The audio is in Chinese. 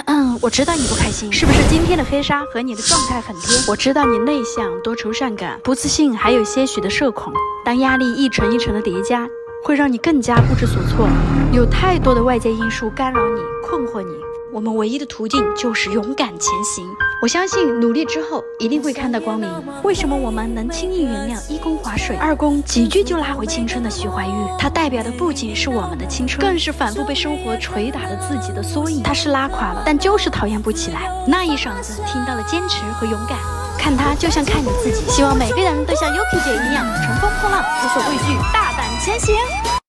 我知道你不开心，是不是今天的黑纱和你的状态很贴？我知道你内向、多愁善感、不自信，还有些许的社恐。当压力一层一层的叠加，会让你更加不知所措。有太多的外界因素干扰你、困惑你。我们唯一的途径就是勇敢前行。我相信努力之后一定会看到光明。为什么我们能轻易原谅一公划水，二公几句就拉回青春的徐怀钰？它代表的不仅是我们的青春，更是反复被生活捶打的自己的缩影。它是拉垮了，但就是讨厌不起来。那一嗓子听到了坚持和勇敢，看它就像看你自己。希望每个人都像 Yuki 姐一样乘风破浪，无所畏惧，大胆前行。